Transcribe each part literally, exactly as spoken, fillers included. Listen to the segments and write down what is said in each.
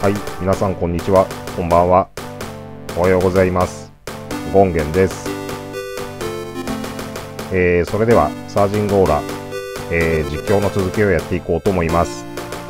はい、皆さんこんにちは、こんばんは。おはようございます。ゴンゲンです。えー、それではサージンゴーラ、えー、実況の続きをやっていこうと思います。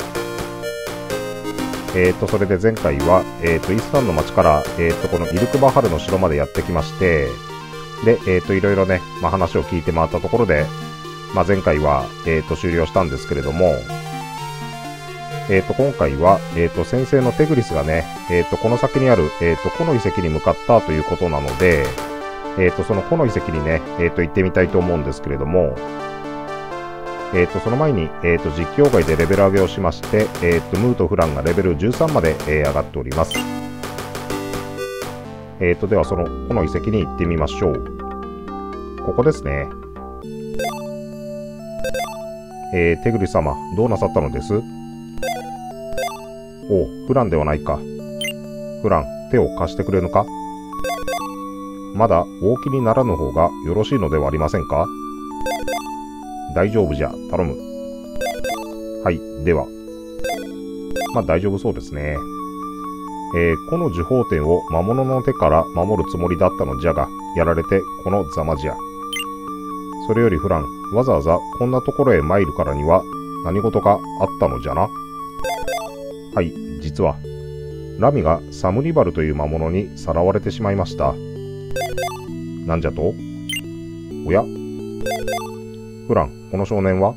えーと、それで前回は、えーと、イスタンの町から、えーと、このイルクバハルの城までやってきまして、で、えーと、いろいろね、まあ、話を聞いて回ったところで、まあ、前回は、えーと、終了したんですけれども、えーと、今回は、えーと、先生のテグリスがね、えーと、この先にある、えーと、この遺跡に向かったということなので、えーと、そのこの遺跡にね、えーと、行ってみたいと思うんですけれども、えーと、その前に、えーと、実況外でレベル上げをしまして、えーと、ムーとフランがレベルじゅうさんまで、えー、上がっております。えーと、ではその、この遺跡に行ってみましょう。ここですね。えー、テグリス様、どうなさったのです？おう、フランではないか。フラン、手を貸してくれぬか？まだ大気にならぬ方がよろしいのではありませんか？大丈夫じゃ、頼む。はい、では。まあ大丈夫そうですね。えー、この呪法天を魔物の手から守るつもりだったのじゃが、やられてこのざまじゃ。それよりフラン、わざわざこんなところへ参るからには何事があったのじゃな。はい、実は、ラミがサムリバルという魔物にさらわれてしまいました。なんじゃと？おや？フラン、この少年は？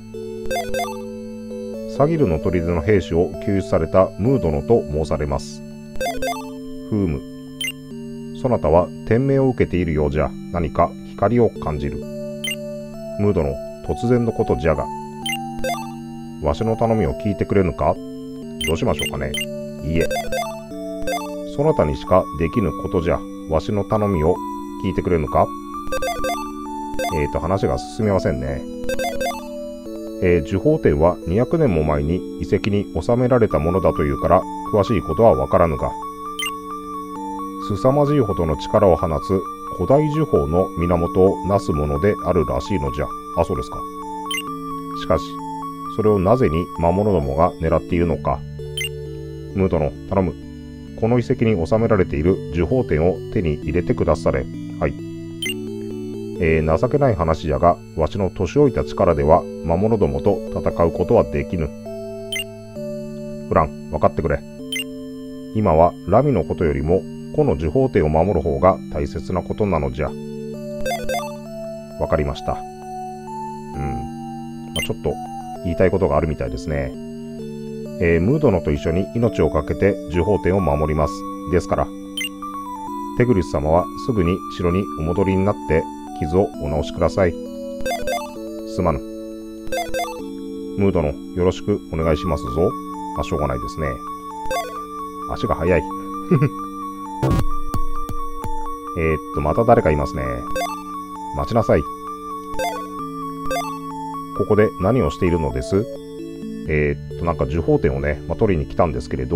サギルの砦の兵士を救出されたムードノと申されます。ふむ。そなたは天命を受けているようじゃ、何か光を感じる。ムードノ、突然のことじゃが。わしの頼みを聞いてくれぬか？どうしましょうかね。いいえ。そなたにしかできぬことじゃ、わしの頼みを聞いてくれぬか？えーと、話が進みませんね。えー、呪法天はにひゃくねんも前に遺跡に収められたものだというから、詳しいことはわからぬが、凄まじいほどの力を放つ古代呪法の源をなすものであるらしいのじゃ。あ、そうですか。しかし、それをなぜに魔物どもが狙っているのか。ムードの、頼む。この遺跡に収められている呪法天を手に入れてくだされ。はい。えー、情けない話じゃが、わしの年老いた力では魔物どもと戦うことはできぬ。フラン、分かってくれ。今はラミのことよりも、この呪法天を守る方が大切なことなのじゃ。わかりました。うん。まあ、ちょっと言いたいことがあるみたいですね。えー、ムードノと一緒に命を懸けて呪法天を守ります。ですから、テグリス様はすぐに城にお戻りになって傷をお直しください。すまぬ。ムードノ、よろしくお願いしますぞ。まあ、しょうがないですね。足が速い。えーっと、また誰かいますね。待ちなさい。ここで何をしているのです？えーっと、なんか呪法天をね、まあ、取りに来たんですけれど、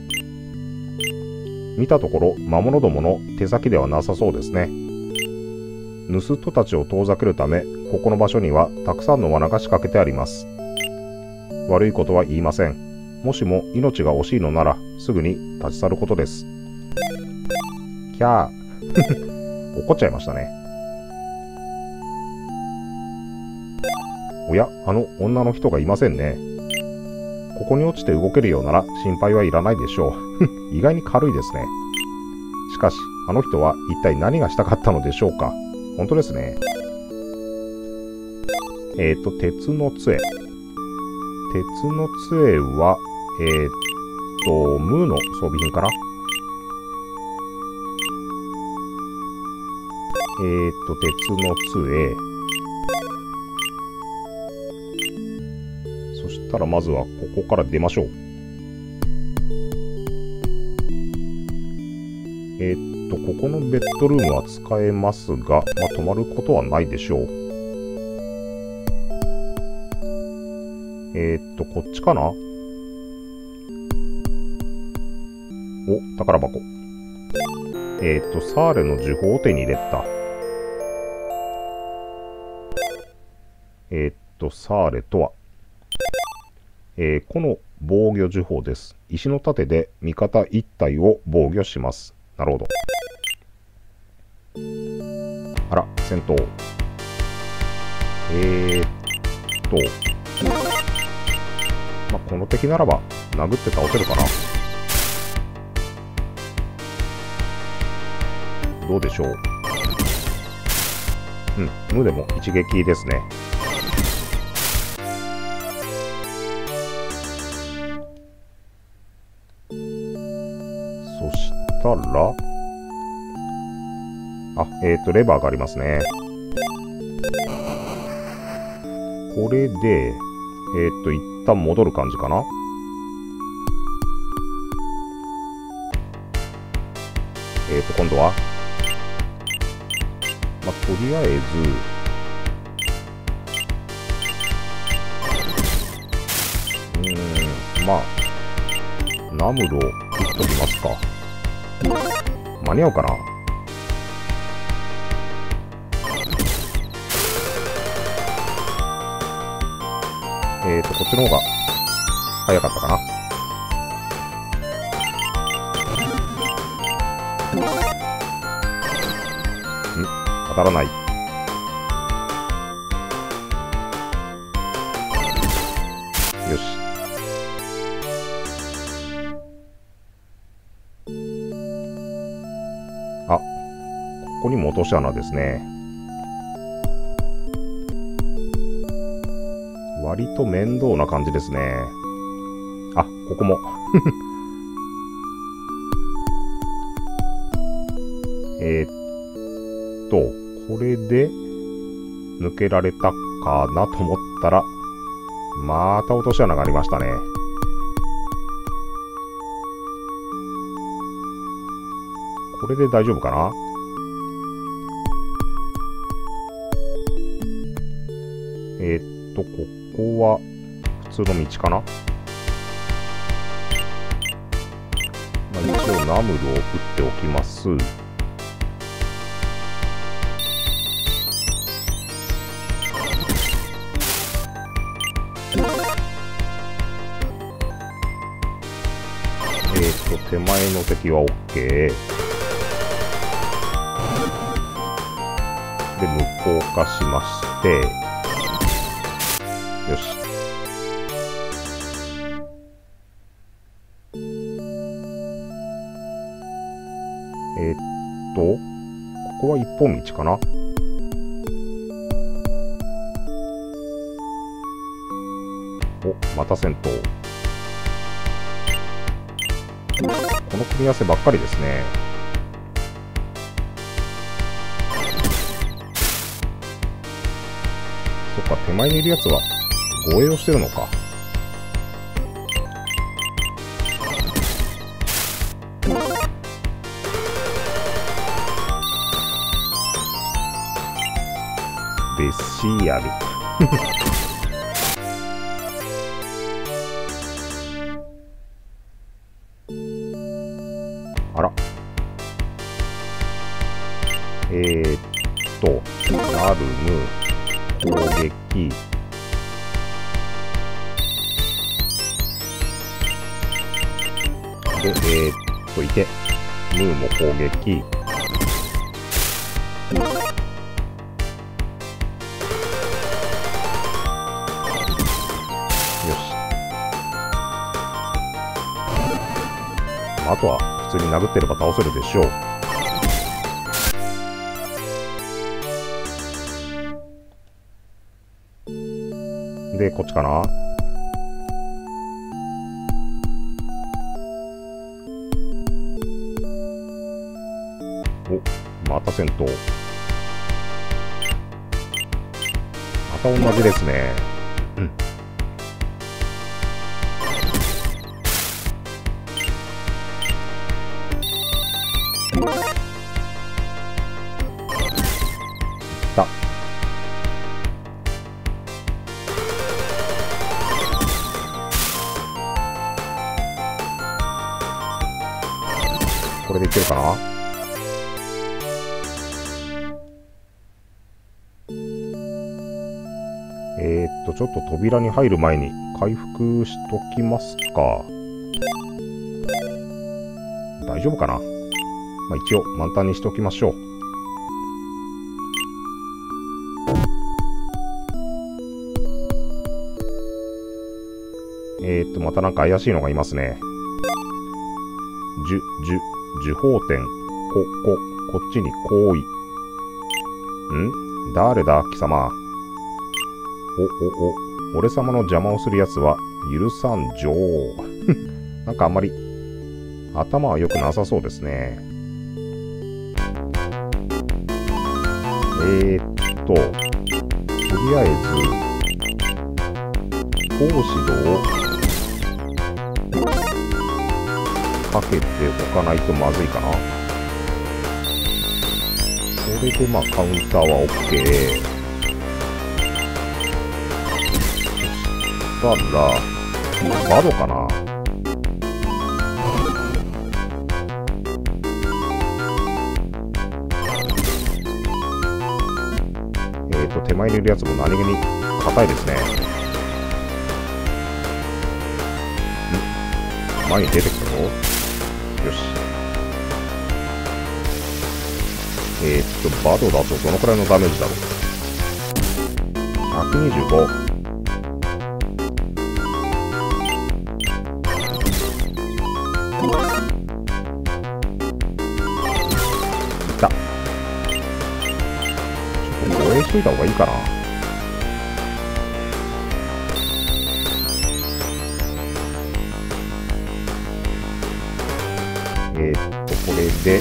見たところ魔物どもの手先ではなさそうですね。盗人たちを遠ざけるため、ここの場所にはたくさんの罠が仕掛けてあります。悪いことは言いません。もしも命が惜しいのなら、すぐに立ち去ることです。キャー。怒っちゃいましたね。おや、あの女の人がいませんね。ここに落ちて動けるようなら心配はいらないでしょう。意外に軽いですね。しかし、あの人は一体何がしたかったのでしょうか。本当ですね。えっと、鉄の杖。鉄の杖は、えっと、ムーの装備品かな。えーっと、鉄の杖。そしたらまずはここから出ましょう。えーっと、ここのベッドルームは使えますが、まあ、泊まることはないでしょう。えーっと、こっちかな？お、宝箱。えーっと、サーレの呪法を手に入れた。えー、っと、サーレとは、えー、この防御呪法です。石の盾で味方一体を防御します。なるほど。あら、戦闘。えーっと。まあ、この敵ならば、殴って倒せるかな。どうでしょう。うん、無でも一撃ですね。そしたら、あ、えっと、レバーがありますね。これで、えっと、一旦戻る感じかな。えっと、今度は、まあ、とりあえず、うーん、まあ、ナムルを打っときますか。間に合うかな。えっと、こっちの方が早かったかな。ん？当たらない。よし。あ、ここにも落とし穴ですね。割と面倒な感じですね。あ、ここも。えーっと、これで抜けられたかなと思ったら、また落とし穴がありましたね。これで大丈夫かな。えーっと、ここは普通の道かな。まあ、一応ナムルを打っておきます。えーっと、手前の敵は OK。で、無効化しまして、よし。えーっと、ここは一本道かな。お、また戦闘。この組み合わせばっかりですね。そっか、手前にいるやつは護衛をしてるのか。ベシアル。あら。えー、っと、ナルム、攻撃。で、えー、っと、いて、ムーも攻撃。あとは普通に殴ってれば倒せるでしょう。で、こっちかな。お、また戦闘。また同じですね。うん。これでいけるかな。えー、っと、ちょっと扉に入る前に回復しときますか。大丈夫かな。まあ、一応満タンにしておきましょう。えーっと、またなんか怪しいのがいますね。じゅ、じゅ、呪法天。こ、こ、こっちに行為。ん？誰だ、貴様。お、お、お、俺様の邪魔をする奴は許さん女王。なんかあんまり頭は良くなさそうですね。えー、っと、とりあえず、講師道をかけておかないとまずいかな。これでまあカウンターは OK。そしたら、バドかな。えっと、手前にいるやつも何気に硬いですね。ん？前に出てきたぞ。よし。えー、っと、バドだとどのくらいのダメージだろう。ひゃくにじゅうご。いった。ちょっと護衛しといた方がいいかな。えー、っと、これで、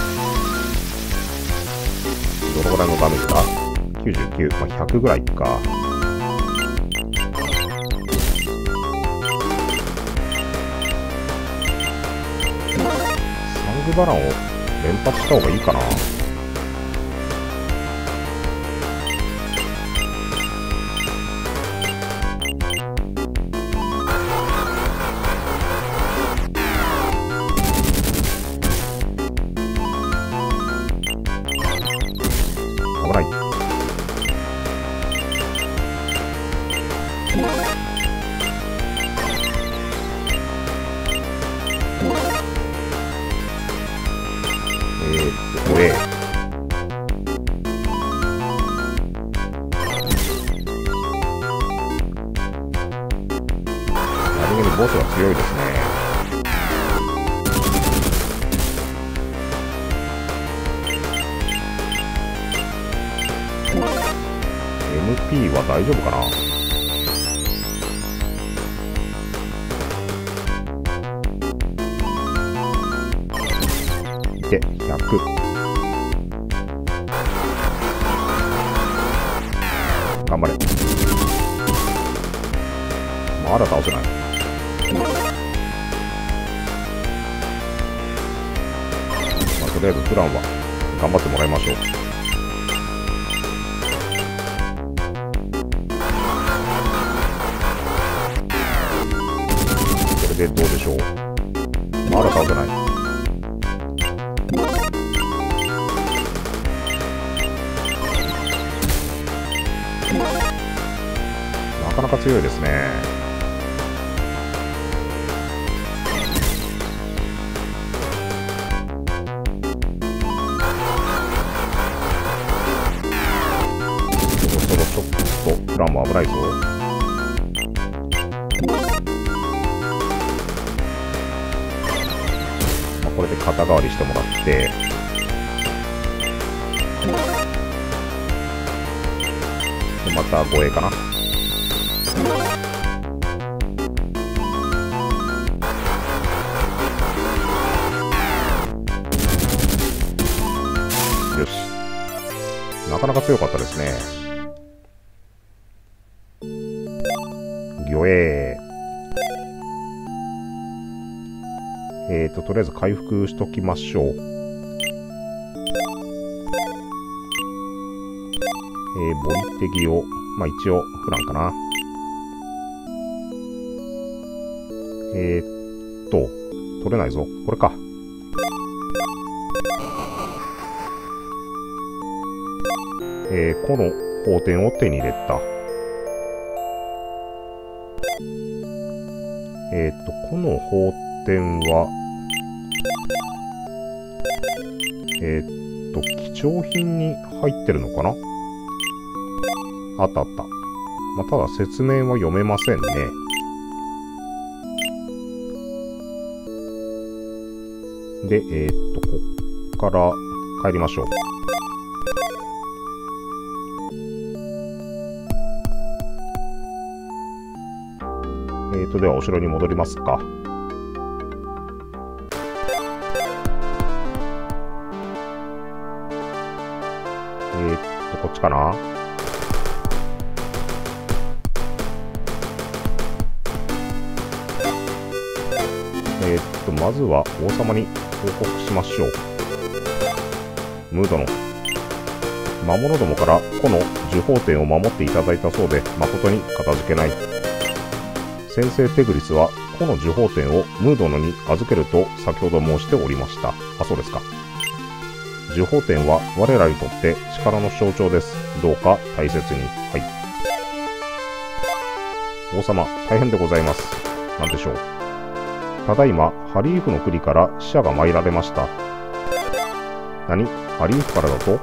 どのぐらいのダメージだ ?きゅうじゅうきゅう。まあ、ひゃくぐらいか。サングバランを連発した方がいいかな。危ない。えーっと、これ。何気にボスが強いですね。エムピー は大丈夫かな。で、ひゃく。頑張れ。まだ倒せない。まあ、とりあえずプランは頑張ってもらいましょう。これでどうでしょう。まだ倒せない。なかなか強いですね。そろそろちょっとプランも危ないぞ。まあ、これで肩代わりしてもらって、でまた護衛かな。よし。なかなか強かったですね。魚影。えーと、とりあえず回復しときましょう。えー、ボリテギを、まあ一応、フランかな。えーっと、取れないぞ。これか。えー、この宝典を手に入れた。 えっと、この宝典は、えっと、貴重品に入ってるのかな？あったあった。まあ、ただ説明は読めませんね。で、えっと、こっから帰りましょう。えっと、ではお城に戻りますか。えっと、こっちかな。えっと、まずは王様に報告しましょう。ムードの魔物どもからこの呪法典を守っていただいたそうで、誠にかたじけない。先生テグリスはこの呪法典をムードのに預けると先ほど申しておりました。あ、そうですか。呪法典は我らにとって力の象徴です。どうか大切に。はい。王様、大変でございます。なんでしょう。ただいま、ハリーフの国から使者が参られました。何？ハリーフからだと？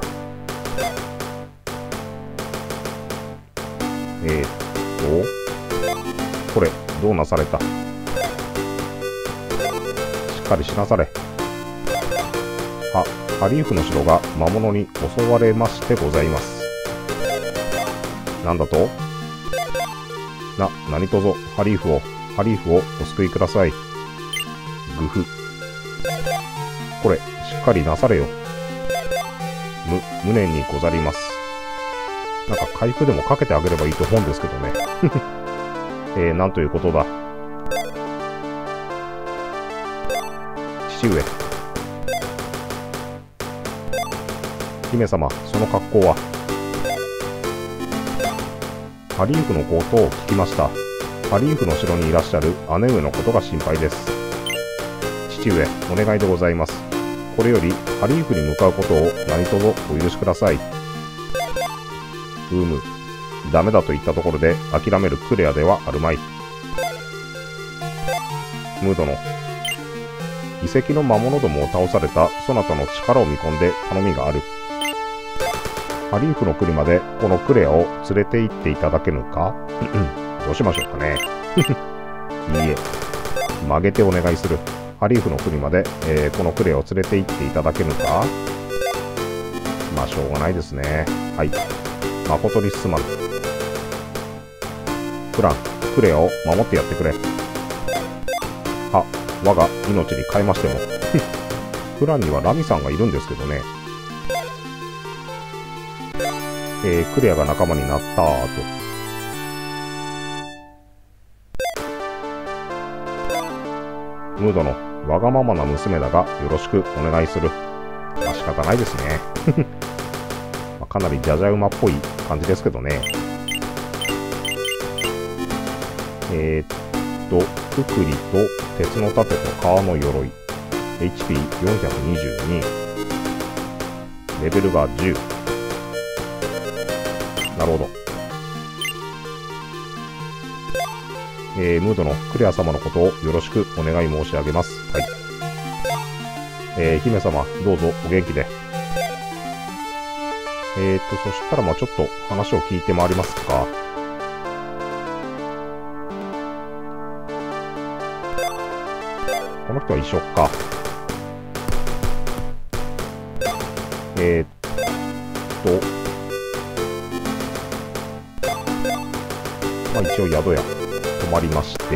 えー、っと、これ、どうなされた？しっかりしなされ。は、ハリーフの城が魔物に襲われましてございます。なんだと？な、何とぞ、ハリーフを、ハリーフをお救いください。グフ。これ、しっかりなされよ。む、無念にござります。なんか回復でもかけてあげればいいと思うんですけどね。えー、なんということだ。父上。姫様、その格好は。ハリーフのことを聞きました。ハリーフの城にいらっしゃる姉上のことが心配です。父上、お願いでございます。これよりハリーフに向かうことを何卒お許しください。うむ、ダメだと言ったところで諦めるクレアではあるまい。ムードの遺跡の魔物どもを倒されたそなたの力を見込んで頼みがある。ハリーフの国までこのクレアを連れて行っていただけぬか？どうしましょうかね。いいえ、曲げてお願いする。ハリーフの国まで、えー、このクレアを連れて行っていただけぬか？まあ、しょうがないですね。はい。誠にすまぬ。フラン、クレアを守ってやってくれ。は、我が命に代えましても。フランにはラミさんがいるんですけどね。えー、クレアが仲間になったーと。ムードのわがままな娘だがよろしくお願いする。まあ仕方ないですね。まあかなりじゃじゃ馬っぽい感じですけどね。えー、っと、くくりと鉄の盾と革の鎧。エイチピーよんひゃくにじゅうに。レベルがじゅう。なるほど。えー、ムードのクレア様のことをよろしくお願い申し上げます。はい。えー、姫様、どうぞお元気で。えーと、そしたらまあちょっと話を聞いて回りますか。この人は一緒か。えーっと、まあ一応宿屋。止まりまして、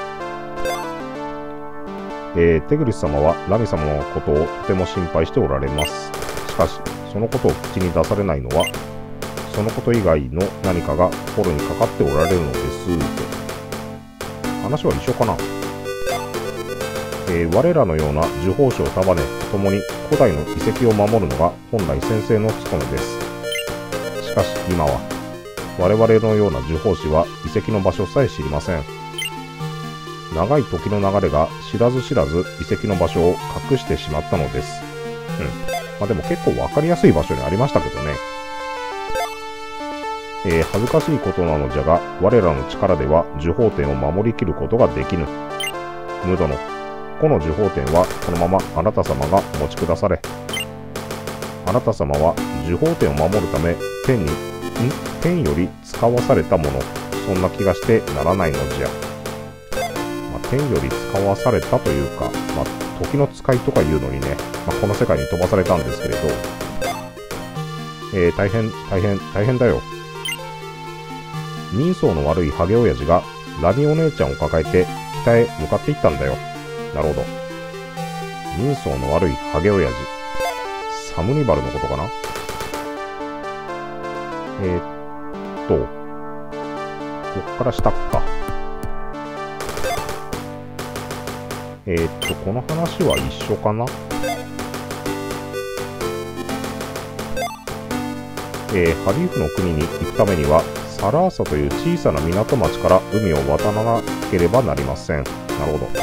えー、テグリス様はラミ様のことをとても心配しておられます。しかし、そのことを口に出されないのは、そのこと以外の何かが心にかかっておられるのですと。話は一緒かな。えー、我らのような呪法師を束ね、共に古代の遺跡を守るのが本来先生の務めです。しかし今は、我々のような呪法師は遺跡の場所さえ知りません。長い時の流れが知らず知らず遺跡の場所を隠してしまったのです。うん。まあでも結構わかりやすい場所にありましたけどね。 えー、恥ずかしいことなのじゃが、我らの力では呪法天を守りきることができぬ。ムドノ、この呪法天はこのままあなた様がお持ちくだされ。あなた様は呪法天を守るため天に、ん天より使わされたもの、そんな気がしてならないのじゃ。まあ、天より使わされたというか、まあ、時の使いとかいうのにね、まあ、この世界に飛ばされたんですけれど、えー、大変、大変、大変だよ。人相の悪いハゲ親父がラニお姉ちゃんを抱えて北へ向かっていったんだよ。なるほど。人相の悪いハゲ親父。サムニバルのことかな。えー、っと、こっから下か。えー、っと、この話は一緒かな。えー、ハリーフの国に行くためには、サラーサという小さな港町から海を渡らなければなりません。なるほど。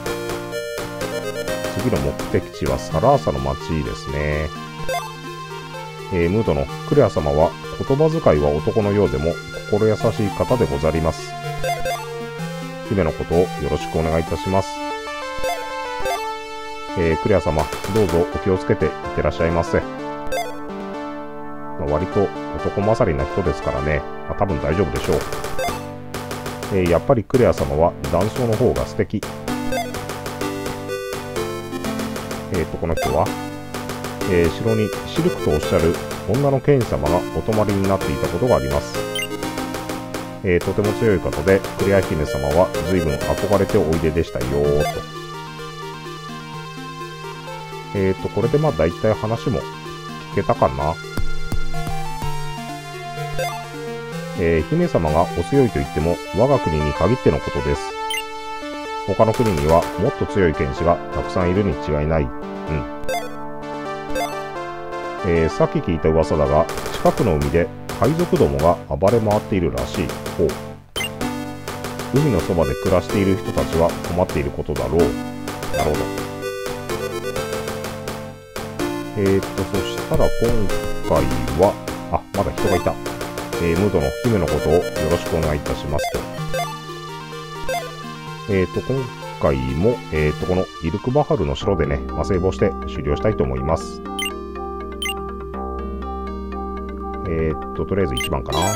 次の目的地はサラーサの町ですね。えー、ムードのクレア様は言葉遣いは男のようでも心優しい方でござります。姫のことをよろしくお願いいたします。えー、クレア様、どうぞお気をつけていってらっしゃいませ。まあ、割と男勝りな人ですからね、まあ、多分大丈夫でしょう。えー、やっぱりクレア様は男装の方が素敵。えっと、この人はえー、城にシルクとおっしゃる女の剣士様がお泊まりになっていたことがあります。えー、とても強い方で、クレア姫様は随分憧れておいででしたよーと。えーと、これでまあ大体話も聞けたかな。えー、姫様がお強いと言っても我が国に限ってのことです。他の国にはもっと強い剣士がたくさんいるに違いない。うん。えー、さっき聞いた噂だが、近くの海で海賊どもが暴れ回っているらしい。ほう。海のそばで暮らしている人たちは困っていることだろう。なるほど。えーっと、そしたら今回は、あ、まだ人がいた。えー、ムードの姫のことをよろしくお願いいたしますと。えーっと、今回も、えーっと、このイルクバハルの城でね、まあ、セーブをして終了したいと思います。えー、っと、とりあえずいちばんかな。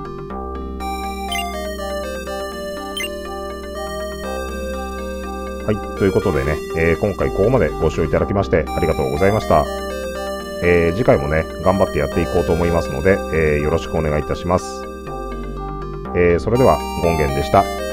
はい。ということでね、えー、今回ここまでご視聴いただきましてありがとうございました。えー、次回もね、頑張ってやっていこうと思いますので、えー、よろしくお願いいたします。えー、それでは、ゴンゲンでした。